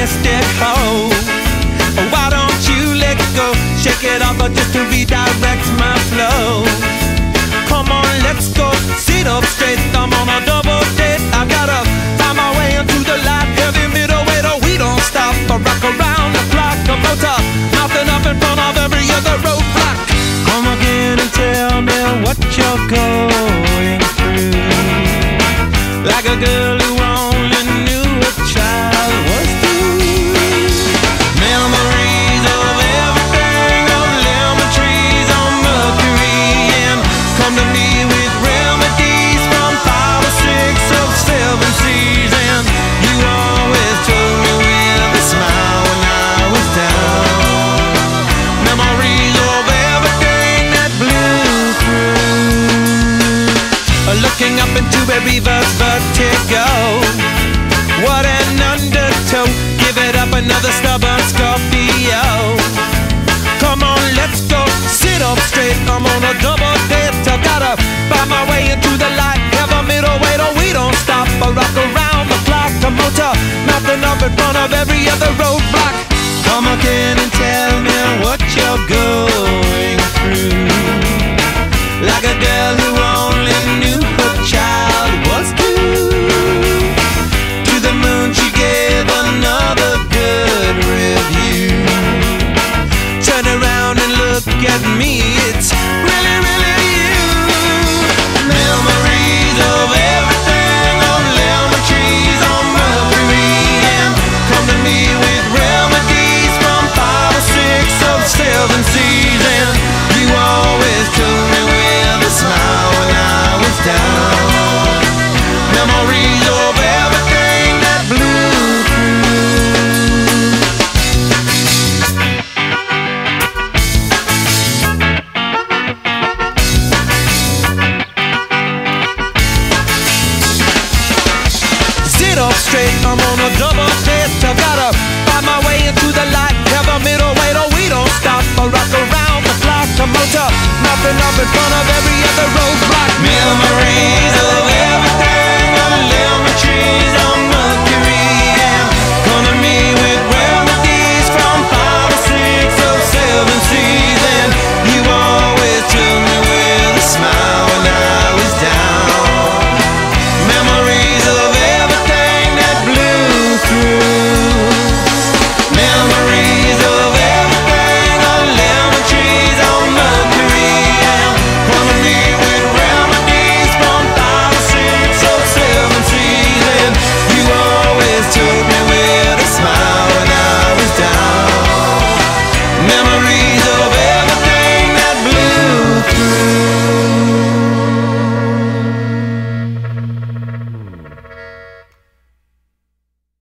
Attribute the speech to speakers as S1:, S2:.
S1: plastic hoe. Why don't you let go? Shake it off just to redirect my flow. Come on, let's go. Sit up straight, I'm on a double date. I gotta find my way into the light. Heavy middleweight, oh, we don't stop. I rock around the clock, a motor mounting up in front of every other roadblock. Come again and tell me what you're going through. Like a girl who only knew a child was through. Memories of everything, of lemon trees on Mercury, and come to me with remedies from 5 or 6 of 7 seas. And you always told me with a smile when I was down. Memories of everything that blew through. Looking up into a reverse vertigo. What an undertow. Give it up, another stubborn Scorpio. Come on, let's go. Sit up straight, I'm on a double date. I gotta find my way into the light. Have a middleweight, oh, we don't stop. I rock around the clock, a motor mounting up in front of every other roadblock. Come again and tell me what you're going through. Like a girl who only knew her child was due. To the moon she gave another good review. Turn around and look at me, it's really, really you. Memories of everything, of lemon trees on Mercury, and come to me with remedies from 5 or 6 of 7 seas. And you always told me with a smile when I was down. Memories of everything that blew through. Sit up straight, I'm on a double date. I gotta find my way into the light. Have a middleweight, oh, we don't stop. I rock around the clock, a motor mounting up in front of